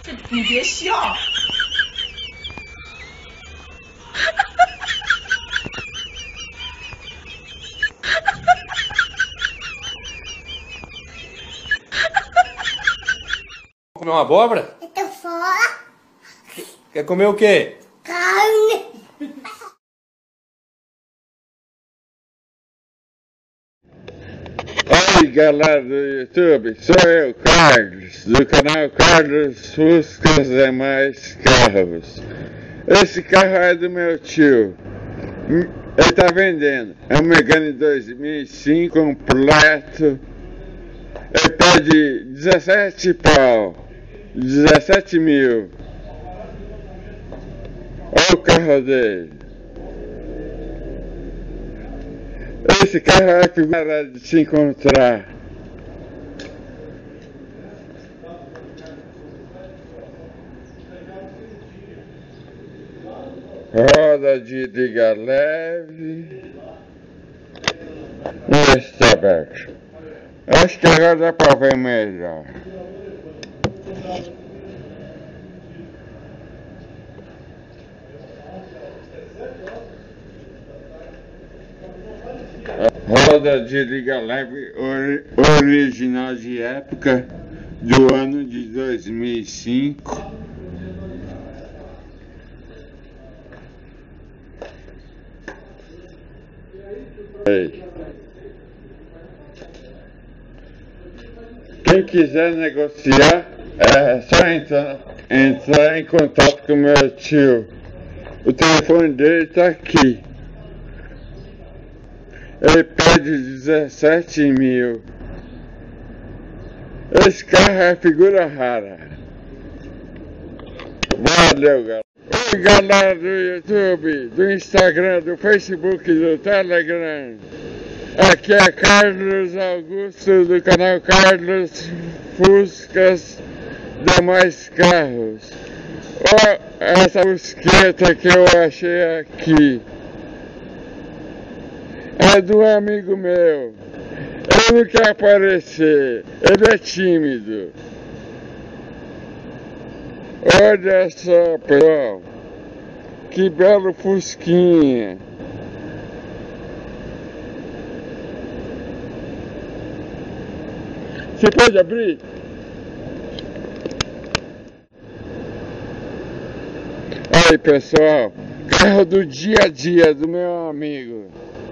你别笑。 Comer uma abóbora? Eu tô fora. Quer comer o quê? Carne. Oi galera do YouTube, sou eu, Carlos, do canal Carlos Fuscas e Mais Carros. Esse carro é do meu tio, ele tá vendendo, é um Megane 2005 completo, ele pede 17 pau, 17 mil. Olha o carro dele. Esse carro é figura de se encontrar. Roda de liga leve. E está aberto. Acho que agora dá para ver melhor. Roda de liga leve original de época do ano de 2005. Quem quiser negociar é só entrar em contato com meu tio. O telefone dele está aqui. Ele pede 17 mil. Esse carro é figura rara. Valeu, galera. Oi, galera do YouTube, do Instagram, do Facebook, do Telegram. Aqui é Carlos Augusto, do canal Carlos Fuscas de Mais Carros. Olha essa busqueta que eu achei aqui. É do amigo meu. Ele não quer aparecer. Ele é tímido. Olha só, pessoal. Que belo fusquinha. Você pode abrir? Aí, pessoal. Carro do dia a dia do meu amigo.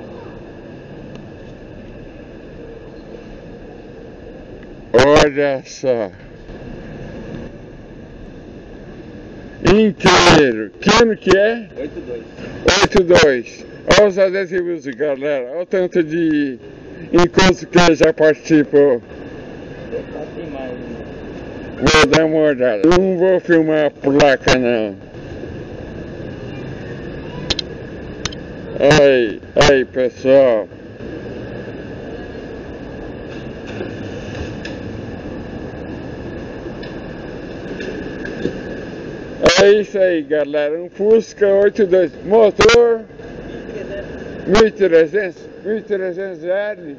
Olha só. Inteiro. Que ano que é? 82. Olha os adesivos, galera. Olha o tanto de encontros que ele já participou. Vou dar uma olhada. Não vou filmar a placa, não. Aí, pessoal. É isso aí, galera, um Fusca 82, motor 1300L,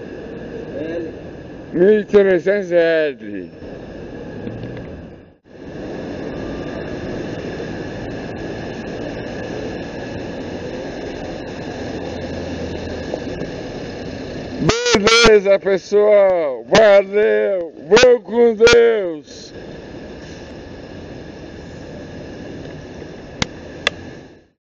1300L. Beleza, pessoal, valeu, vou com Deus.